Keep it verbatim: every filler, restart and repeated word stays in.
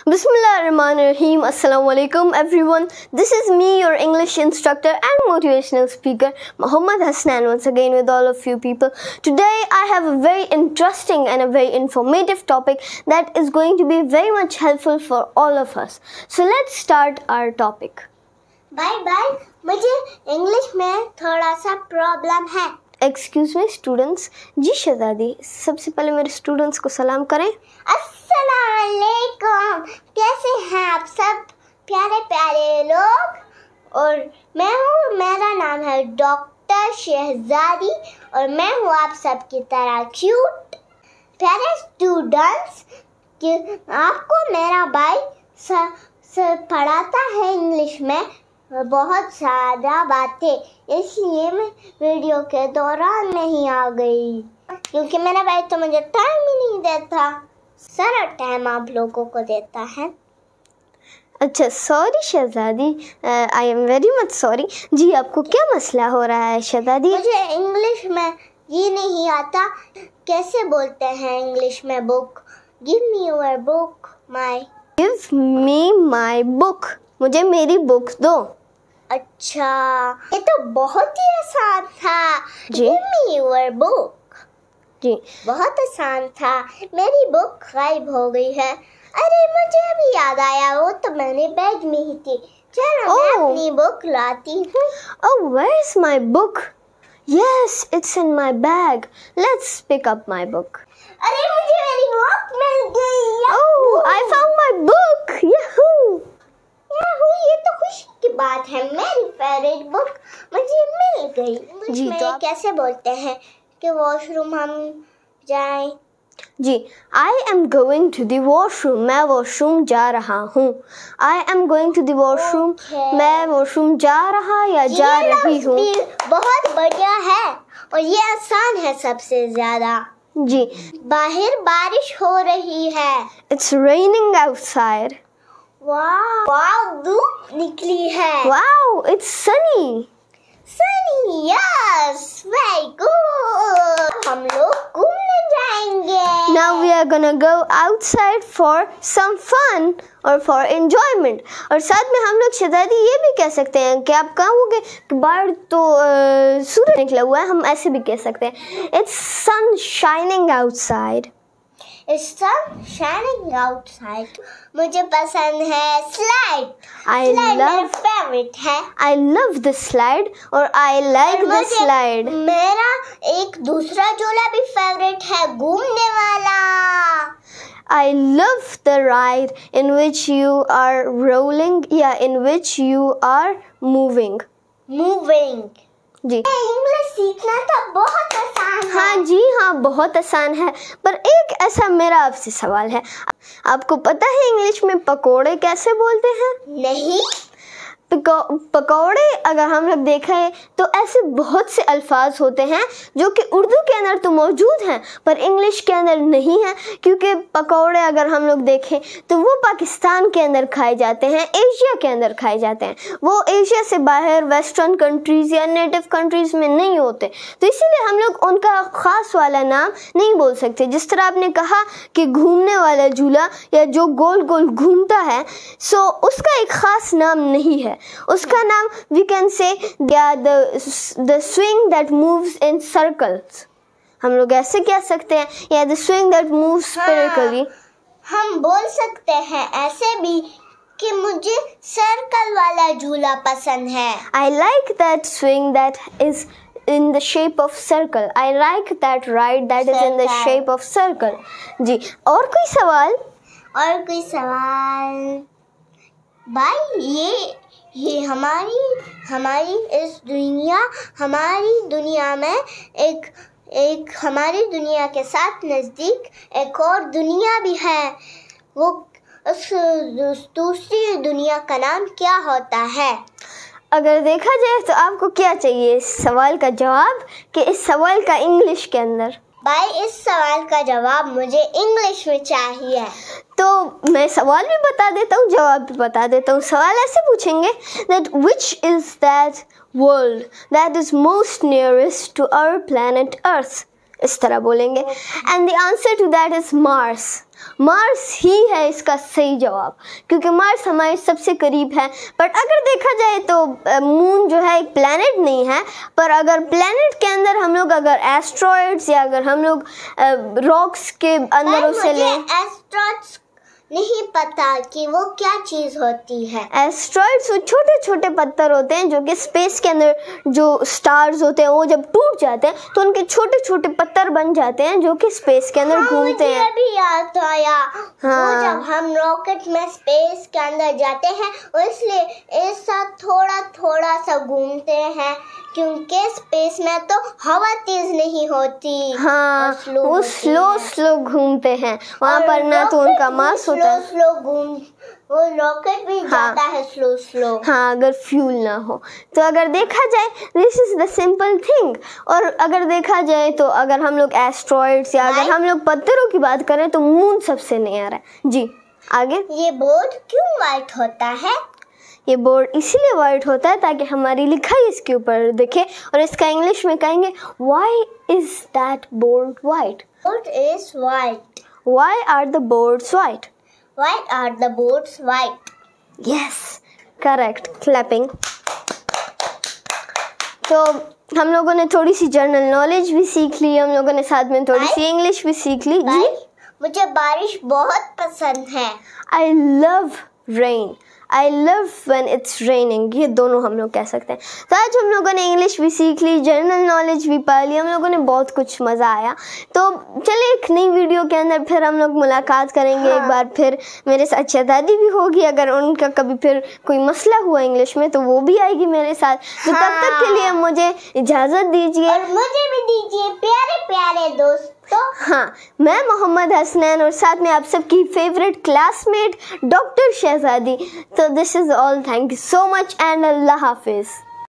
Bismillahirrahmanirrahim. Assalamu alaikum everyone. This is me, your English instructor and motivational speaker, Muhammad Hasnan, once again with all of you people. Today I have a very interesting and a very informative topic that is going to be very much helpful for all of us. So let's start our topic. Bye bye. मुझे English में थोड़ा सा problem है. Excuse me students. जी शहजादी, सबसे पहले मेरे students को सलाम करें. अस्सलाम वालेकुम. कैसे हैं आप सब प्यारे प्यारे लोग? और मैं हूँ, मेरा नाम है डॉक्टर शहजादी और मैं हूँ आप सब की तरह क्यूट प्यारे स्टूडेंट्स. कि आपको मेरा भाई स, स पढ़ाता है इंग्लिश में बहुत ज़्यादा बातें, इसलिए मैं वीडियो के दौरान नहीं आ गई क्योंकि मेरा भाई तो मुझे टाइम ही नहीं देता. सारा टाइम आप लोगों को देता है. अच्छा, sorry Shahzadi, I am very much sorry. जी, आपको क्या मसला हो रहा है शहजादी? मुझे इंग्लिश में ये नहीं आता. कैसे बोलते हैं इंग्लिश में book? Give me your book. My give me my book. मुझे मेरी बुक दो. अच्छा, ये तो बहुत ही आसान था. जी, गिव मी योर बुक. जी, बहुत आसान था. मेरी बुक गायब हो गई है. अरे मुझे अभी याद आया, वो तो मैंने बैग में ही थी. चलो मैं Oh. अपनी बुक लाती हूँ. Oh, where is my book? Yes, it's in my bag. Let's pick up my book. अरे मुझे मेरी बुक मिल गई. Oh, I found my book. Yahoo! Yahoo, ये तो खुशी की बात है. मेरी फेवरेट बुक मुझे मिल गई. इंग्लिश जी, में तो आप- कैसे बोलते हैं कि वॉशरूम हम जाएं? जी, I am going to the washroom. मैं वॉशरूम जा रहा हूँ. I am going to the washroom. Okay. मैं वॉशरूम जा रहा या जा ये रही लफ्ज़ हूँ. भी बहुत बढ़िया है और ये आसान है सबसे ज्यादा. जी, बाहर बारिश हो रही है. it's raining outside. वाह वाह, धूप निकली है. Wow, it's sunny. Sunny, yes, very good. हम लोग घूमने जाएंगे. Now we are gonna go outside for some fun or for enjoyment. और साथ में हम लोग शहजादी ये भी कह सकते हैं कि आप कहोगे कि बाहर तो अ, सूरज निकला हुआ है, हम ऐसे भी कह सकते हैं It's sun shining outside. It's sun shining outside. मुझे पसंद है स्लाइड. I स्लाइड मेरा love फेवरेट है. I love the slide और I like और the मुझे slide. मेरा एक दूसरा झूला भी फेवरेट है, घूमने वाला. I love the ride in which you are rolling, yeah, in which you are moving. Moving. जी, इंग्लिश सीखना तो बहुत आसान है. हाँ जी हाँ, बहुत आसान है. पर एक ऐसा मेरा आपसे सवाल है, आपको पता है इंग्लिश में पकोड़े कैसे बोलते हैं? नहीं. पको, पकौड़े अगर हम लोग देखें तो ऐसे बहुत से अल्फाज होते हैं जो कि उर्दू के अंदर तो मौजूद हैं पर इंग्लिश के अंदर नहीं है. क्योंकि पकौड़े अगर हम लोग देखें तो वो पाकिस्तान के अंदर खाए जाते हैं, एशिया के अंदर खाए जाते हैं. वो एशिया से बाहर वेस्टर्न कंट्रीज़ या नेटिव कंट्रीज़ में नहीं होते, तो इसीलिए हम लोग उनका ख़ास वाला नाम नहीं बोल सकते. जिस तरह आपने कहा कि घूमने वाला झूला या जो गोल गोल घूमता है, सो उसका एक ख़ास नाम नहीं है. उसका नाम we can say the the swing that moves in circles. हम लोग ऐसे कह सकते हैं, या the swing that moves spiritually. हाँ, हम बोल सकते हैं ऐसे भी कि मुझे सर्कल वाला झूला पसंद है. I like that swing that is in the shape of circle. I like that ride that is in the Circle. shape of circle. जी, और कोई सवाल? और कोई सवाल? भाई ये ये हमारी हमारी इस दुनिया हमारी दुनिया में एक एक हमारी दुनिया के साथ नज़दीक एक और दुनिया भी है. वो उस दूसरी दुनिया का नाम क्या होता है? अगर देखा जाए तो आपको क्या चाहिए इस सवाल का जवाब, कि इस सवाल का इंग्लिश के अंदर? भाई इस सवाल का जवाब मुझे इंग्लिश में चाहिए. तो मैं सवाल भी बता देता हूँ, जवाब भी बता देता हूँ. सवाल ऐसे पूछेंगे that which is that world that is most nearest to our planet Earth. इस तरह बोलेंगे। And the answer to that is Mars. Mars ही है इसका सही जवाब, क्योंकि मार्स हमारे सबसे करीब है। बट अगर देखा जाए तो मून जो है एक प्लैनेट नहीं है, पर अगर प्लैनेट के अंदर हम लोग अगर एस्ट्रॉइड्स या अगर हम लोग रॉक्स के अंदर उसे लें, एस्ट्रॉइड्स नहीं पता कि वो क्या चीज होती है। एस्ट्रॉइड्स वो छोटे छोटे पत्थर होते हैं जो कि स्पेस के अंदर जो स्टार्स होते हैं वो जब टूट जाते हैं तो उनके छोटे छोटे पत्थर बन जाते हैं जो कि स्पेस के अंदर घूमते हाँ, हैं। मुझे भी याद आया। हाँ। वो जब हम रॉकेट में स्पेस के अंदर जाते हैं इसलिए ऐसा थोड़ा थोड़ा सा घूमते हैं, क्योंकि स्पेस में तो हवा तेज नहीं होती। हाँ, वो स्लो स्लो घूमते हैं वहाँ पर, ना तो उनका मास होता है। स्लो स्लो घूम वो रॉकेट भी हाँ, जाता है स्लो स्लो। हाँ, अगर फ्यूल ना हो तो। अगर देखा जाए this is the simple thing. और अगर देखा जाए तो अगर हम लोग एस्ट्रॉइड्स या अगर हम लोग पत्थरों की बात करें तो मून सबसे नियर है। जी आगे। ये बोर्ड क्यों वाइट होता है? ये बोर्ड इसीलिए वाइट होता है ताकि हमारी लिखाई इसके ऊपर दिखे, और इसका इंग्लिश में कहेंगे why is that board white? Board is white. Why are the boards white? Why are the boards white? Yes, correct. Clapping. तो हम लोगों ने थोड़ी सी जनरल नॉलेज भी सीख ली, हम लोगों ने साथ में थोड़ी सी इंग्लिश भी सीख ली। जी, मुझे बारिश बहुत पसंद है। I love rain. I love when it's raining. ये दोनों हम लोग कह सकते हैं। तो आज हम लोगों ने इंग्लिश भी सीख ली, जनरल नॉलेज भी पा ली, हम लोगों ने बहुत कुछ मज़ा आया। तो चलिए एक नई वीडियो के अंदर फिर हम लोग मुलाकात करेंगे। हाँ। एक बार फिर मेरे साथ शहजादी भी होगी, अगर उनका कभी फिर कोई मसला हुआ इंग्लिश में तो वो भी आएगी मेरे साथ। तो हाँ। तब तक के लिए मुझे इजाज़त दीजिए और मुझे भी दीजिए प्यारे प्यारे दोस्त। तो हाँ, मैं मोहम्मद हसनैन और साथ में आप सबकी फेवरेट क्लासमेट डॉक्टर शहजादी। तो this is all, thank you so much and अल्लाह हाफिज़।